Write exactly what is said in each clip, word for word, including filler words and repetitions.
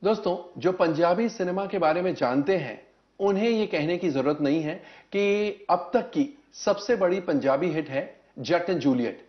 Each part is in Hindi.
दोस्तों, जो पंजाबी सिनेमा के बारे में जानते हैं उन्हें यह कहने की जरूरत नहीं है कि अब तक की सबसे बड़ी पंजाबी हिट है जट एंड जूलियट,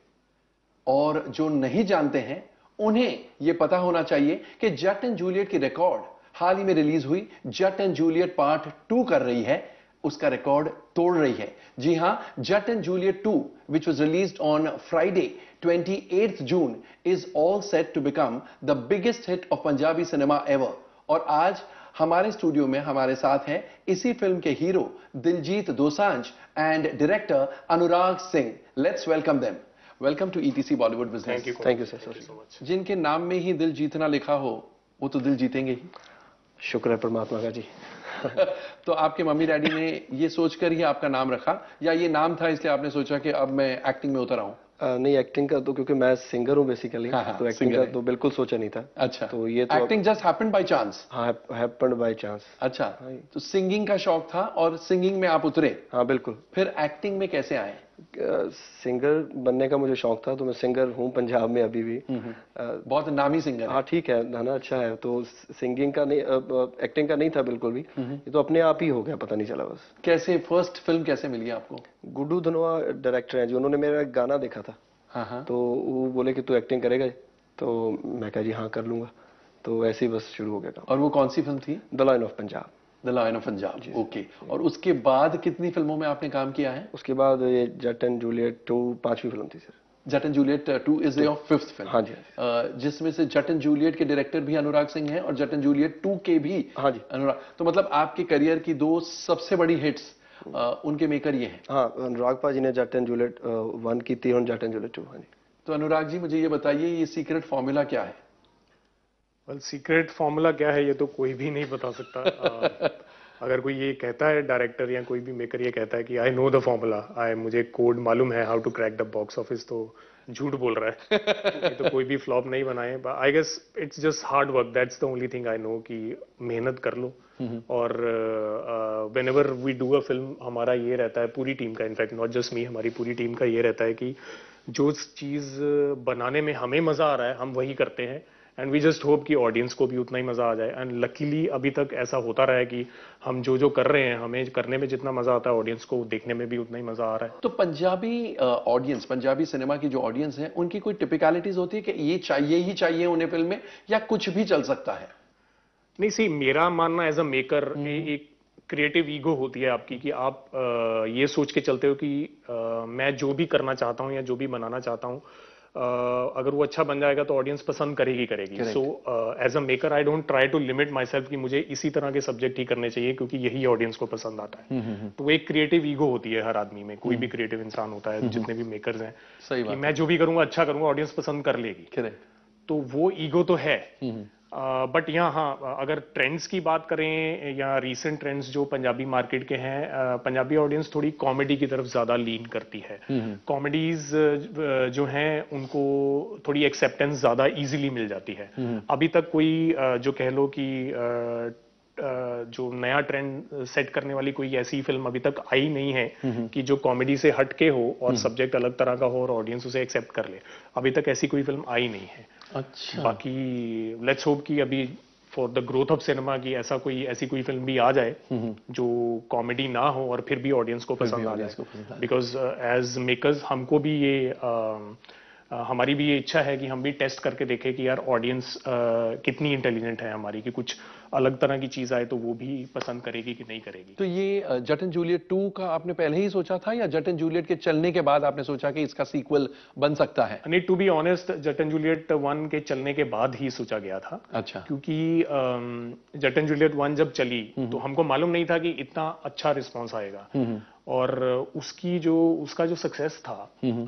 और जो नहीं जानते हैं उन्हें यह पता होना चाहिए कि जट एंड जूलियट की रिकॉर्ड हाल ही में रिलीज हुई Jatt and Juliet part two कर रही है, उसका रिकॉर्ड तोड़ रही है। जी हां, Jatt and Juliet two which was released on Friday twenty-eighth June is all set to become the biggest hit of Punjabi cinema ever। और आज हमारे स्टूडियो में हमारे साथ हैं इसी फिल्म के hero Diljit Dosanjh and director Anurag Singh. Let's welcome them. Welcome to ETC Bollywood business. Thank you thank you sir so much. जिनके नाम में ही दिल जीतना लिखा हो वो तो दिल जीतेंगे ही। शुक्र है परमात्मा का जी। तो आपके मम्मी डैडी ने ये सोचकर ही आपका नाम रखा या ये नाम था इसलिए आपने सोचा कि अब मैं एक्टिंग में उतर आऊं? आ, नहीं, एक्टिंग का तो क्योंकि मैं सिंगर हूँ बेसिकली। हाँ, हाँ, तो एक्टिंग का तो बिल्कुल सोचा नहीं था। अच्छा, तो ये तो acting just happened by chance? हाँ, हैपेंड बाय चांस। अच्छा, तो सिंगिंग का शौक था और सिंगिंग में आप उतरे? हाँ बिल्कुल। फिर एक्टिंग में कैसे आए? सिंगर बनने का मुझे शौक था, तो मैं सिंगर हूँ पंजाब में अभी भी। आ, बहुत नामी सिंगर है। हाँ ठीक है, गाना अच्छा है। तो सिंगिंग का नहीं, एक्टिंग का नहीं था बिल्कुल भी। ये तो अपने आप ही हो गया, पता नहीं चला बस। कैसे फर्स्ट फिल्म कैसे मिली आपको? गुड्डू धनोआ डायरेक्टर है जी, उन्होंने मेरा गाना देखा था। हाँ हाँ। तो वो बोले कि तू एक्टिंग करेगा, तो मैं कहा जी हाँ कर लूंगा। तो ऐसे ही बस शुरू हो गया था। और वो कौन सी फिल्म थी? The lion of Punjab. The lion of Punjab, okay. और उसके बाद कितनी फिल्मों में आपने काम किया है? उसके बाद ये जट एंड जूलियट टू पांचवी फिल्म थी sir. Jatt and Juliet two is your fifth film? हाँ जी। जिसमें से जट एंड जूलियट के डायरेक्टर भी अनुराग सिंह हैं और जट एंड जूलियट टू के भी हाँ जी अनुराग। तो मतलब आपके करियर की दो सबसे बड़ी हिट्स uh, उनके मेकर ये हैं? हाँ, अनुराग पाजी ने जट एंड जूलियट वन की थी और जट एंड जूलियट टू। हाँ जी। तो अनुराग जी मुझे ये बताइए, ये सीक्रेट फॉर्मूला क्या है? वेल, सीक्रेट फॉर्मूला क्या है ये तो कोई भी नहीं बता सकता। uh, अगर कोई ये कहता है, डायरेक्टर या कोई भी मेकर ये कहता है कि I know the formula, I मुझे कोड मालूम है how to crack the box office, तो झूठ बोल रहा है। ये तो कोई भी फ्लॉप नहीं बनाए। I guess it's just hard work, that's the only thing I know, कि मेहनत कर लो। और whenever we do a film, हमारा ये रहता है पूरी टीम का, इनफैक्ट नॉट जस्ट मी, हमारी पूरी टीम का ये रहता है कि जो चीज बनाने में हमें मजा आ रहा है हम वही करते हैं, एंड वी जस्ट होप कि ऑडियंस को भी उतना ही मजा आ जाए। एंड लकीली अभी तक ऐसा होता रहा है कि हम जो जो कर रहे हैं, हमें करने में जितना मजा आता है ऑडियंस को देखने में भी उतना ही मजा आ रहा है। तो पंजाबी ऑडियंस, पंजाबी सिनेमा की जो ऑडियंस है, उनकी कोई टिपिकलिटीज होती है कि ये चाहिए ही चाहिए उन्हें फिल्म में, या कुछ भी चल सकता है? नहीं, सी मेरा मानना एज अ मेकर, एक क्रिएटिव ईगो होती है आपकी कि आप आ, ये सोच के चलते हो कि आ, मैं जो भी करना चाहता हूँ या जो भी बनाना चाहता हूँ, Uh, अगर वो अच्छा बन जाएगा तो ऑडियंस पसंद करेगी करेगी so as a maker I don't try to limit myself कि मुझे इसी तरह के सब्जेक्ट ही करने चाहिए क्योंकि यही ऑडियंस को पसंद आता है। तो एक क्रिएटिव ईगो होती है हर आदमी में, कोई भी क्रिएटिव इंसान होता है, जितने भी मेकर्स हैं, सही कि मैं जो भी करूंगा अच्छा करूंगा, ऑडियंस पसंद कर लेगी। तो वो ईगो तो है। बट uh, यहाँ हाँ, अगर ट्रेंड्स की बात करें या रीसेंट ट्रेंड्स जो पंजाबी मार्केट के हैं, uh, पंजाबी ऑडियंस थोड़ी कॉमेडी की तरफ ज्यादा लीन करती है। कॉमेडीज uh, जो हैं उनको थोड़ी एक्सेप्टेंस ज्यादा इजीली मिल जाती है। अभी तक कोई uh, जो कह लो कि uh, Uh, जो नया ट्रेंड सेट करने वाली कोई ऐसी फिल्म अभी तक आई नहीं है कि जो कॉमेडी से हटके हो और सब्जेक्ट अलग तरह का हो और ऑडियंस उसे एक्सेप्ट कर ले। अभी तक ऐसी कोई फिल्म आई नहीं है। अच्छा। बाकी लेट्स होप कि अभी for the growth of cinema की ऐसा कोई ऐसी कोई फिल्म भी आ जाए जो कॉमेडी ना हो और फिर भी ऑडियंस को पसंद आ जाए। बिकॉज एज मेकर्स हमको भी ये uh, Uh, हमारी भी ये इच्छा है कि हम भी टेस्ट करके देखें कि यार ऑडियंस uh, कितनी इंटेलिजेंट है हमारी, कि कुछ अलग तरह की चीज आए तो वो भी पसंद करेगी कि नहीं करेगी। तो ये जट एंड जूलियट टू का आपने पहले ही सोचा था या जट एंड जूलियट के चलने के बाद आपने सोचा कि इसका सीक्वल बन सकता है? नहीं, to be honest Jatt and Juliet one के चलने के बाद ही सोचा गया था। अच्छा। क्योंकि जट एंड जूलियट वन जब चली तो हमको मालूम नहीं था कि इतना अच्छा रिस्पॉन्स आएगा, और उसकी जो उसका जो सक्सेस था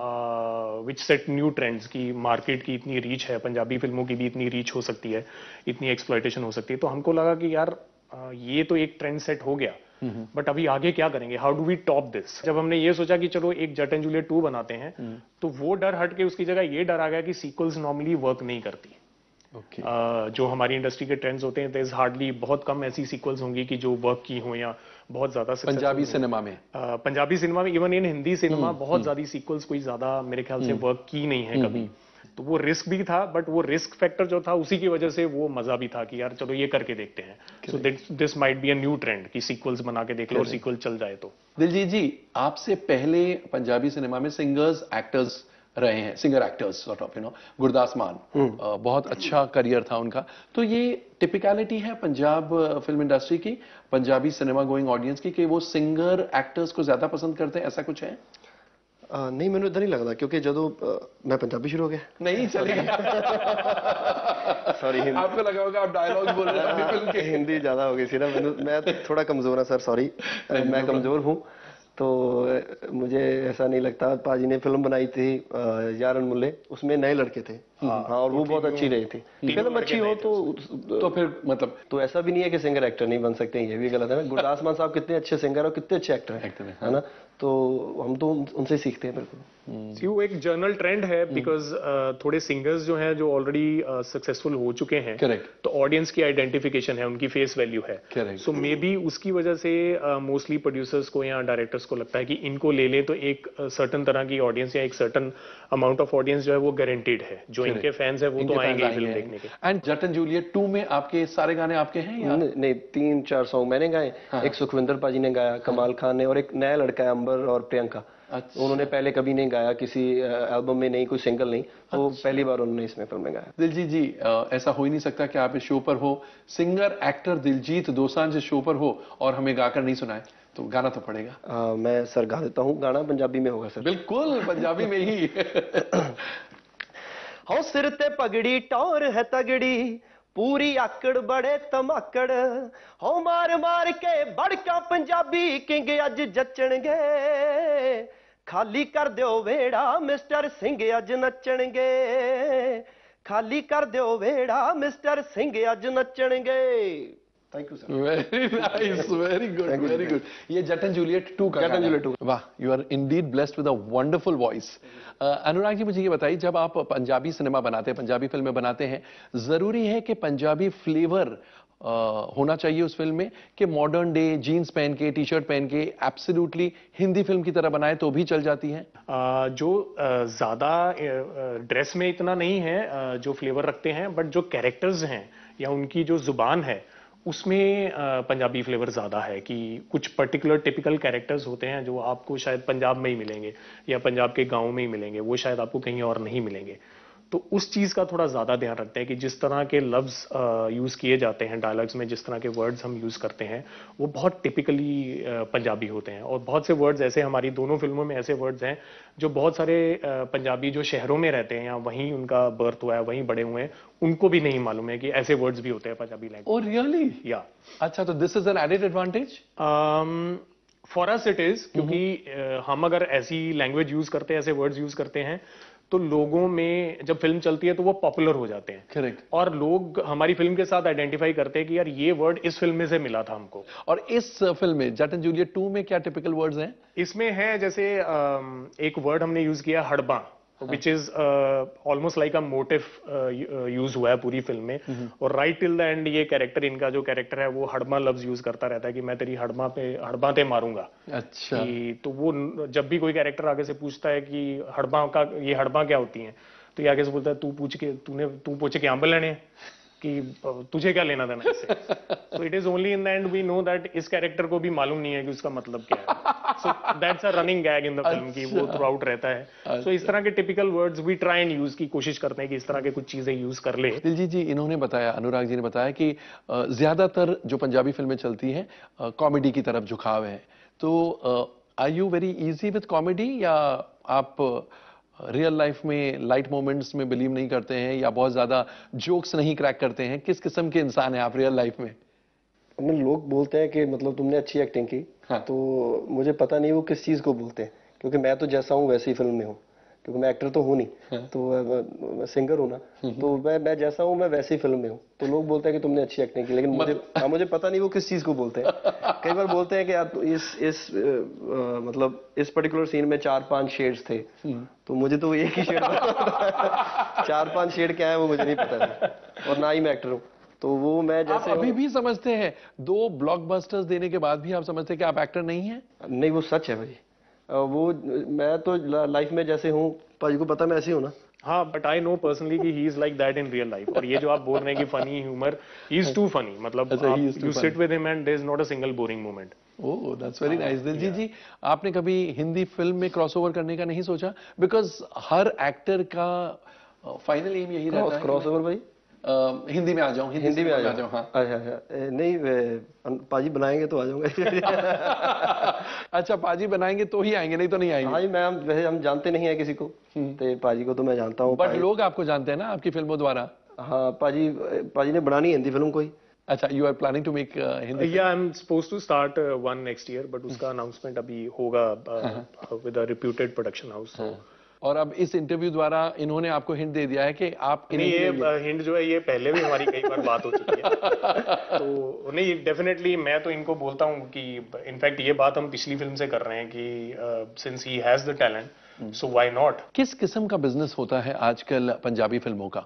विच सेट न्यू ट्रेंड्स की मार्केट की इतनी रीच है, पंजाबी फिल्मों की भी इतनी रीच हो सकती है, इतनी एक्सप्लॉयटेशन हो सकती है, तो हमको लगा कि यार आ, ये तो एक ट्रेंड सेट हो गया, बट अभी आगे क्या करेंगे, how do we top this. जब हमने ये सोचा कि चलो एक जट एंड जूलियट टू बनाते हैं, तो वो डर हट के उसकी जगह ये डर आ गया कि सीक्वल्स नॉर्मली वर्क नहीं करती। Okay. Uh, जो हमारी इंडस्ट्री के ट्रेंड्स होते हैं, देयर इज हार्डली, बहुत कम ऐसी सीक्वल्स होंगी कि जो वर्क की हो या बहुत ज्यादा पंजाबी सिनेमा में uh, पंजाबी सिनेमा में, इवन इन हिंदी सिनेमा बहुत ज्यादा सीक्वल्स कोई ज्यादा मेरे ख्याल से वर्क की नहीं है कभी। तो वो रिस्क भी था, बट वो रिस्क फैक्टर जो था उसी की वजह से वो मजा भी था कि यार चलो ये करके देखते हैं। So this might be a new trend कि सीक्वल्स बना के देख लो और सीक्वल चल जाए। तो दिलजीत जी, आपसे पहले पंजाबी सिनेमा में सिंगर्स एक्टर्स रहे हैं, singer actors sort of, you know, Gurdas Maan, uh, बहुत अच्छा करियर था उनका। तो ये टिपिकलिटी है पंजाब फिल्म इंडस्ट्री की, पंजाबी सिनेमा गोइंग ऑडियंस की, कि वो सिंगर एक्टर्स को ज्यादा पसंद करते हैं, ऐसा कुछ है? आ, नहीं, मैंने इधर नहीं लगता, क्योंकि ਜਦੋਂ मैं पंजाबी शुरू हो गया नहीं चलेगा। सॉरी, आपको लगा होगा आप डायलॉग बोल रहे हैं अपनी फिल्म के। हिंदी ज्यादा हो गई थी ना, मैं थोड़ा कमजोर हूँ सर, सॉरी, मैं कमजोर हूँ। तो मुझे ऐसा नहीं लगता। पाजी ने फिल्म बनाई थी यारन मुल्ले, उसमें नए लड़के थे, हाँ, और वो बहुत अच्छी रही थी। फिल्म अच्छी हो तो तो फिर मतलब तो ऐसा भी नहीं है कि सिंगर एक्टर नहीं बन सकते, ये भी गलत है ना। गुरदास मान साहब कितने अच्छे सिंगर और कितने अच्छे एक्टर हैं, है ना। तो हम तो उनसे सीखते हैं बिल्कुल। सी वो एक जर्नल ट्रेंड है, बिकॉज uh, थोड़े सिंगर्स जो हैं जो ऑलरेडी सक्सेसफुल हो चुके हैं, करेक्ट, तो ऑडियंस की आइडेंटिफिकेशन है, उनकी फेस वैल्यू है, करेक्ट। सो मे बी उसकी वजह से मोस्टली uh, प्रोड्यूसर्स को या डायरेक्टर्स को लगता है कि इनको ले ले तो एक सर्टन uh, तरह की ऑडियंस या एक सर्टन अमाउंट ऑफ ऑडियंस जो है वो गारंटीड है, जो इनके फैंस है वो तो आएंगे फिल्म देखने के। And Jatt and Juliet two में आपके सारे गाने आपके हैं या नहीं? तीन चार सॉन्ग मैंने गाए, एक सुखविंदर पाजी ने गाया, कमाल खान ने, और एक नया लड़का है अंबर और प्रियंका। अच्छा। उन्होंने पहले कभी नहीं गाया किसी एल्बम में, नहीं कोई सिंगल नहीं, तो अच्छा। पहली बार उन्होंने इसमें फिल्म में गाया। दिलजीत जी, ऐसा हो ही नहीं सकता कि आप इस शो पर हो, सिंगर एक्टर दिलजीत दोसांझ इस शो पर हो और हमें गाकर नहीं सुनाए, तो गाना तो पड़ेगा। आ, मैं सर गा देता हूँ, गाना पंजाबी में होगा सर। बिल्कुल पंजाबी में ही। हो सिर ते पगड़ी टौर है तगड़ी, पूरी आकड़ बड़े धमाकड़, हो मार मार के बड़का पंजाबी किंग अज जचणगे, खाली कर दियो वेड़ा मिस्टर सिंह अज नचणगे, खाली कर दियो वेड़ा मिस्टर सिंह अज नचणगे। Thank you sir. Very nice, very good, very good. ये जट एंड जूलियट टू का जट एंड जूलियट टू। वाह, you are indeed blessed with a wonderful voice. Anurag ji, मुझे ये बताइए, जब आप पंजाबी सिनेमा बनाते हैं, पंजाबी फिल्में बनाते हैं, जरूरी है कि पंजाबी फ्लेवर Uh, होना चाहिए उस फिल्म में, कि मॉडर्न डे जीन्स पहन के, टी शर्ट पहन के एब्सोल्युटली हिंदी फिल्म की तरह बनाए तो भी चल जाती है? uh, जो uh, ज्यादा ड्रेस uh, में इतना नहीं है uh, जो फ्लेवर रखते हैं, बट जो कैरेक्टर्स हैं या उनकी जो जुबान है उसमें uh, पंजाबी फ्लेवर ज्यादा है, कि कुछ पर्टिकुलर टिपिकल कैरेक्टर्स होते हैं जो आपको शायद पंजाब में ही मिलेंगे या पंजाब के गाँव में ही मिलेंगे, वो शायद आपको कहीं और नहीं मिलेंगे। तो उस चीज का थोड़ा ज्यादा ध्यान रखते हैं कि जिस तरह के लफ्ज यूज किए जाते हैं डायलॉग्स में, जिस तरह के वर्ड्स हम यूज करते हैं वो बहुत टिपिकली पंजाबी होते हैं। और बहुत से वर्ड्स ऐसे, हमारी दोनों फिल्मों में ऐसे वर्ड्स हैं जो बहुत सारे पंजाबी जो शहरों में रहते हैं या वहीं उनका बर्थ हुआ है, वहीं बड़े हुए हैं, उनको भी नहीं मालूम है कि ऐसे वर्ड्स भी होते हैं पंजाबी लैंग्वेज। Oh really? या अच्छा, तो this is an added advantage for us it is, क्योंकि uh, हम अगर ऐसी लैंग्वेज यूज करते हैं, ऐसे वर्ड्स यूज करते हैं, तो लोगों में जब फिल्म चलती है तो वो पॉपुलर हो जाते हैं। करेक्ट। और लोग हमारी फिल्म के साथ आइडेंटिफाई करते हैं कि यार ये वर्ड इस फिल्म में से मिला था हमको। और इस फिल्म में जट एंड जूलियट टू में क्या टिपिकल वर्ड्स हैं? इसमें है जैसे एक वर्ड हमने यूज किया हड़बा, which is almost like a motif use हुआ है पूरी फिल्म में। और राइट टिल द एंड ये कैरेक्टर, इनका जो कैरेक्टर है वो हड़बा लफ्ज यूज करता रहता है कि मैं तेरी हड़बा पे हड़बा ते मारूंगा। अच्छा। कि तो वो जब भी कोई कैरेक्टर आगे से पूछता है कि हड़बा का, ये हड़बा क्या होती हैं, तो ये आगे से बोलता है तू पूछ के तूने तू पूछे के आंबल लेने कि तुझे क्या लेना देना इससे। So it is only in the end we know that इस कैरेक्टर को भी मालूम नहीं है कि उसका मतलब क्या है। So that's a running gag in the film की वो थ्रू आउट रहता है। सो अच्छा। so, इस तरह के typical words we try and use की कोशिश करते हैं कि इस तरह के कुछ चीजें यूज कर ले। दिलजीत जी, इन्होंने बताया, अनुराग जी ने बताया कि ज्यादातर जो पंजाबी फिल्में चलती हैं कॉमेडी की तरफ झुकाव है, तो are you very easy with comedy, या आप रियल लाइफ में लाइट मोमेंट्स में बिलीव नहीं करते हैं, या बहुत ज्यादा जोक्स नहीं क्रैक करते हैं? किस किस्म के इंसान हैं आप रियल लाइफ में? अपने लोग बोलते हैं कि मतलब तुमने अच्छी एक्टिंग की, हाँ। तो मुझे पता नहीं वो किस चीज को बोलते हैं, क्योंकि मैं तो जैसा हूँ वैसे ही फिल्म में हूँ, क्योंकि मैं एक्टर तो हूँ नहीं, हाँ। तो मैं सिंगर हूँ ना, तो मैं मैं जैसा हूँ मैं वैसे ही फिल्म में हूँ। तो लोग बोलते हैं कि तुमने अच्छी एक्टिंग की, लेकिन मुझे हाँ, मुझे पता नहीं वो किस चीज को बोलते हैं। कई बार बोलते हैं कि यार इस इस आ, मतलब इस पर्टिकुलर सीन में चार पांच शेड्स थे, तो मुझे तो एक ही शेड चार पांच शेड क्या है वो मुझे नहीं पता था, और ना ही मैं एक्टर हूँ। तो वो मैं जैसे आप अभी भी समझते हैं, दो ब्लॉकबस्टर्स देने के बाद भी आप समझते हैं कि आप एक्टर नहीं हैं? नहीं, वो सच है भाई। वो मैं तो लाइफ में जैसे हूँ, पाजी को पता मैं ऐसे हूँ ना, हाँ, बट आई नो पर्सनली कि he is like that in real life. और ये जो आप बोल रहे हैं कि funny humour, he is too funny, मतलब अच्छा, he is too you funny. Sit with him and there is not a single boring moment. Oh, that's very nice. Diljit ji, आपने कभी हिंदी फिल्म में क्रॉसओवर करने का नहीं सोचा? बिकॉज हर एक्टर का फाइनल एम यही रहता है। क्रॉसओवर भाई? अ, हिंदी में आ जाऊं, हिंदी, हिंदी में आ जाऊं। जाऊं। हाँ, अच्छा अच्छा, नहीं वे- पाजी बनाएंगे तो आ जाऊंगा। अच्छा, पाजी बनाएंगे तो ही आएंगे, नहीं तो नहीं आएंगे। हाँ जी, मैं हम वैसे हम जानते नहीं है किसी को, तो पाजी को तो मैं जानता हूँ। बट लोग आपको जानते हैं ना आपकी फिल्मों द्वारा। हाँ, पाजी पाजी ने बनानी है हिंदी फिल्म कोई। अच्छा, you are planning to make Hindi? या I am supposed to start one next year, but उसका अनाउंसमेंट अभी होगा with a reputed production house. और अब इस इंटरव्यू द्वारा इन्होंने आपको हिंट दे दिया है कि आप नहीं, ये हिंट जो है ये पहले भी हमारी कई बार बात हो चुकी है। तो नहीं, डेफिनेटली मैं तो इनको बोलता हूँ कि इनफैक्ट ये बात हम पिछली फिल्म से कर रहे हैं कि since he has the talent, so why not. किस किस्म का बिजनेस होता है आजकल पंजाबी फिल्मों का?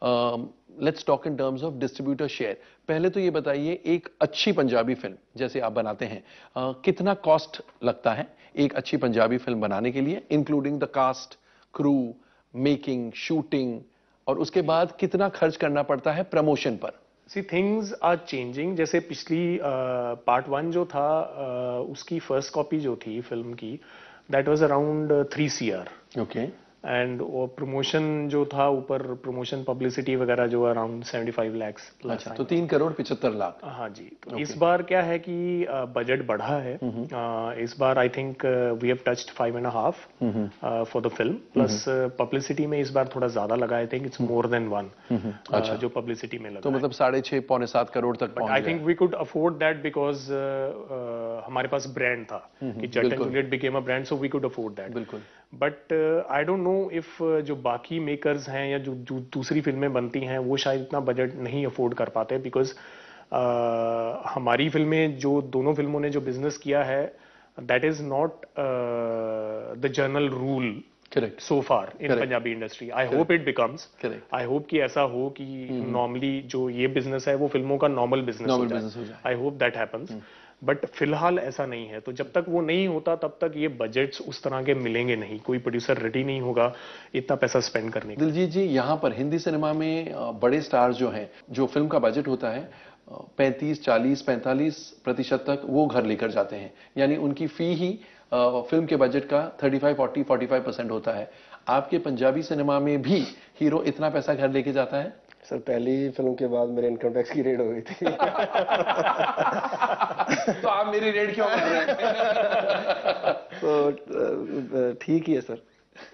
Let's talk in terms of distributor share. पहले तो ये बताइए, एक अच्छी पंजाबी फिल्म जैसे आप बनाते हैं, uh, कितना कॉस्ट लगता है एक अच्छी पंजाबी फिल्म बनाने के लिए, including the cast, crew, making, shooting, और उसके बाद कितना खर्च करना पड़ता है प्रमोशन पर? See things are changing. जैसे पिछली पार्ट uh, वन जो था, uh, उसकी फर्स्ट कॉपी जो थी फिल्म की, that was around three C R. Okay. And वो प्रमोशन जो था ऊपर, प्रमोशन पब्लिसिटी वगैरह जो अराउंड सेवेंटी फाइव लैक्स। अच्छा, तो तीन करोड़ पिछहत्तर लाख। हाँ जी। तो okay. इस बार क्या है कि बजट बढ़ा है। uh, इस बार I think we have touched five and half for the film, plus publicity में इस बार थोड़ा ज्यादा लगा। I think it's more than one जो पब्लिसिटी में लगा। तो मतलब साढ़े छह पौने सात करोड़ तक पहुंच गया। I think we could afford that because हमारे पास ब्रांड था कि Jatt and Juliet became a brand, so we could afford that. बिल्कुल। But I don't know if जो बाकी मेकर्स हैं या जो, जो दूसरी फिल्में बनती हैं वो शायद इतना बजट नहीं अफोर्ड कर पाते, बिकॉज uh, हमारी फिल्में, जो दोनों फिल्मों ने जो बिजनेस किया है, that is not the general rule correct so far in Punjabi industry. I hope it becomes, I hope कि ऐसा हो कि नॉर्मली जो ये बिजनेस है वो फिल्मों का नॉर्मल बिजनेस हो जाए। I hope that happens, but फिलहाल ऐसा नहीं है। तो जब तक वो नहीं होता तब तक ये बजट्स उस तरह के मिलेंगे नहीं, कोई प्रोड्यूसर रेडी नहीं होगा इतना पैसा स्पेंड करने का। दिलजीत जी, यहाँ पर हिंदी सिनेमा में बड़े स्टार्स जो हैं, जो फिल्म का बजट होता है पैंतीस, चालीस, पैंतालीस प्रतिशत तक वो घर लेकर जाते हैं, यानी उनकी फी ही फिल्म के बजट का पैंतीस, चालीस, पैंतालीस परसेंट होता है। आपके पंजाबी सिनेमा में भी हीरो इतना पैसा घर लेके जाता है? सर, पहली फिल्म के बाद मेरे इनकम टैक्स की रेड हो गई थी। तो आप मेरी रेड क्यों कर रहे हैं? तो ठीक ही है सर।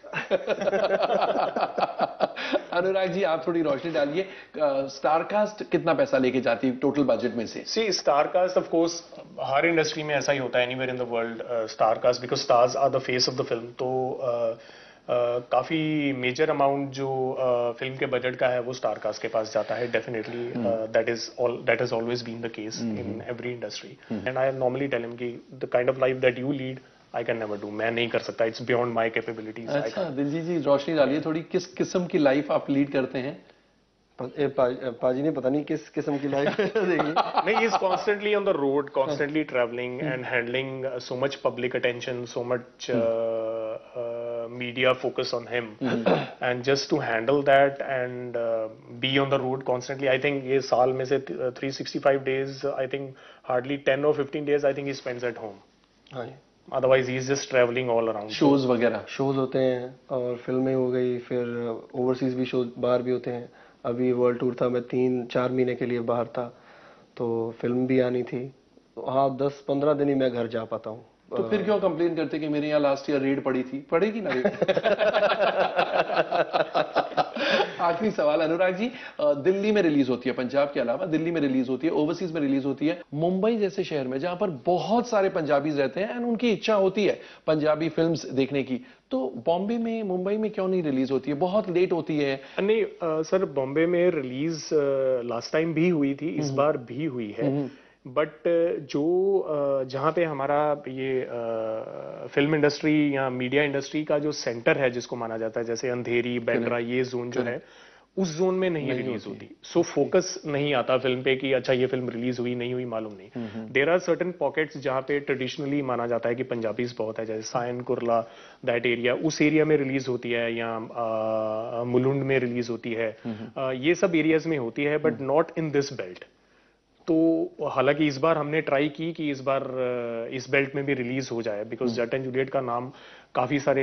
अनुराग जी, आप थोड़ी रोशनी डालिए, स्टारकास्ट कितना पैसा लेके जाती है टोटल बजट में से? सी स्टारकास्ट ऑफ कोर्स हर इंडस्ट्री में ऐसा ही होता है, anywhere in the world, starcast, because stars are the face of the film. तो uh, Uh, काफी मेजर अमाउंट जो फिल्म uh, के बजट का है वो स्टारकास्ट के पास जाता है। Definitely that is all that has always been the case in every industry, and I normally tell him कि the kind of life that you lead I can never do. मैं नहीं कर सकता, इट्स बियॉन्ड माय कैपेबिलिटीज। अच्छा दिलजीत जी, रोशनी डालिए थोड़ी, किस किस्म की लाइफ आप लीड करते हैं? ए, पा, पाजी ने पता नहीं किस किस्म की लाइफ देखी। नहीं, is constantly on the road, constantly travelling and handling so much public attention, so much media focus on him, and just to handle that and uh, be on the road constantly. I think ये साल में से three sixty-five days, I think hardly ten or fifteen days I think he spends at home. हाँ, otherwise he is just traveling all around. shows वगैरह shows होते हैं और फिल्में हो गई, फिर ओवरसीज भी शोज बाहर भी होते हैं। अभी वर्ल्ड टूर था, मैं तीन चार महीने के लिए बाहर था, तो फिल्म भी आनी थी। तो हाँ, दस पंद्रह दिन ही मैं घर जा पाता हूँ। तो फिर क्यों कंप्लेन करते कि मेरे यहाँ लास्ट ईयर रेड पड़ी थी? पड़ेगी ना रेड। आखिरी सवाल अनुराग जी, दिल्ली में रिलीज होती है, पंजाब के अलावा दिल्ली में रिलीज होती है, ओवरसीज में रिलीज होती है, मुंबई जैसे शहर में जहां पर बहुत सारे पंजाबीज रहते हैं एंड उनकी इच्छा होती है पंजाबी फिल्म्स देखने की, तो बॉम्बे में, मुंबई में क्यों नहीं रिलीज होती है? बहुत लेट होती है। नहीं uh, सर, बॉम्बे में रिलीज लास्ट टाइम भी हुई थी, इस बार भी हुई है, बट जो जहाँ पे हमारा ये फिल्म इंडस्ट्री या मीडिया इंडस्ट्री का जो सेंटर है जिसको माना जाता है, जैसे अंधेरी, बांद्रा, ये जोन जो है, उस जोन में नहीं, नहीं रिलीज होती, सो so, फोकस नहीं आता फिल्म पे कि अच्छा ये फिल्म रिलीज हुई नहीं हुई मालूम नहीं। देयर आर सर्टेन पॉकेट्स जहां पे ट्रेडिशनली माना जाता है कि पंजाबीज बहुत है, जैसे सायन कुरला दैट एरिया, उस एरिया में रिलीज होती है, या मुलुंड में रिलीज होती है, आ, ये सब एरियाज में होती है, but not in this belt. तो हालांकि इस बार हमने ट्राई की कि इस बार इस बेल्ट में भी रिलीज हो जाए, बिकॉज जट एंड जूलियट का नाम काफी सारे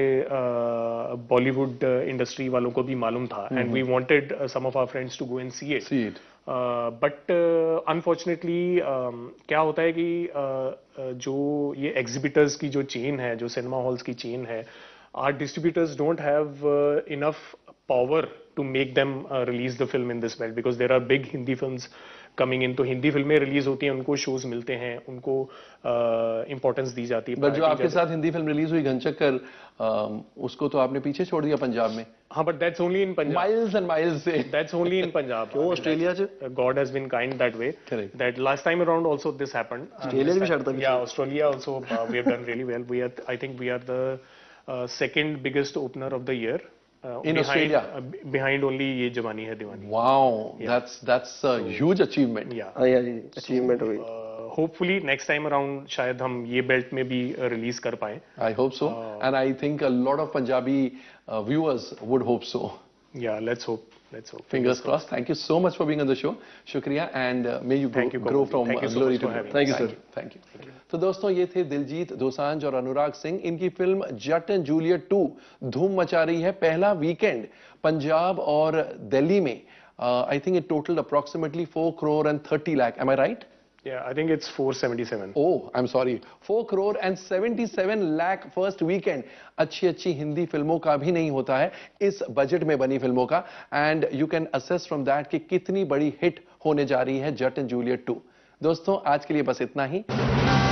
बॉलीवुड इंडस्ट्री वालों को भी मालूम था, and we wanted some of our friends to go and see it. But unfortunately क्या होता है कि uh, जो ये एग्जिबिटर्स की जो चेन है, जो सिनेमा हॉल्स की चेन है, our distributors don't have enough power to make them release the film in this belt, because there are big Hindi films coming in. तो हिंदी फिल्में रिलीज होती हैं, उनको शोज मिलते हैं, उनको इंपॉर्टेंस uh, दी जाती है। बट जो आपके साथ हिंदी फिल्म रिलीज हुई घनचक्कर, uh, उसको तो आपने पीछे छोड़ दिया पंजाब में। हाँ, but that's only in Punjab, miles and miles से दैट्स ओनली इन पंजाब। क्यों ऑस्ट्रेलिया च God has been kind that way, that last time around also this happened. Australia भी छड़ता है, या Australia also we have done really well. We are, I think we are the second biggest opener of the year Uh, in behind, Australia, uh, behind only Ye Jawani Hai Diwani. Wow, yeah. that's that's a so, huge achievement. Yeah, हाँ यार, achievement हुई। uh, hopefully next time around शायद हम ये बेल्ट में भी रिलीज कर पाए। I hope so, uh, and I think a lot of Punjabi uh, viewers would hope so. Yeah, let's hope. Let's hope. Fingers crossed. Thank you so much for being on the show. Shukriya, and uh, may you grow, you, grow from Thank you so glory much to for glory. having Thank you, sir. Thank you. Thank you. तो दोस्तों, ये थे दिलजीत दोसांझ और अनुराग सिंह। इनकी film Jatt and Juliet two धूम मचा रही है। पहला वीकेंड पंजाब और दिल्ली में I think it total approximately four crore and thirty lakh. Am I right? Yeah, I think it's four seventy-seven. Oh, I'm sorry. four crore and seventy-seven lakh first weekend. अच्छी अच्छी हिंदी फिल्मों का भी नहीं होता है इस बजट में बनी फिल्मों का, and you can assess from that कि कितनी बड़ी हिट होने जा रही है जट एंड जूलियट टू। दोस्तों, आज के लिए बस इतना ही।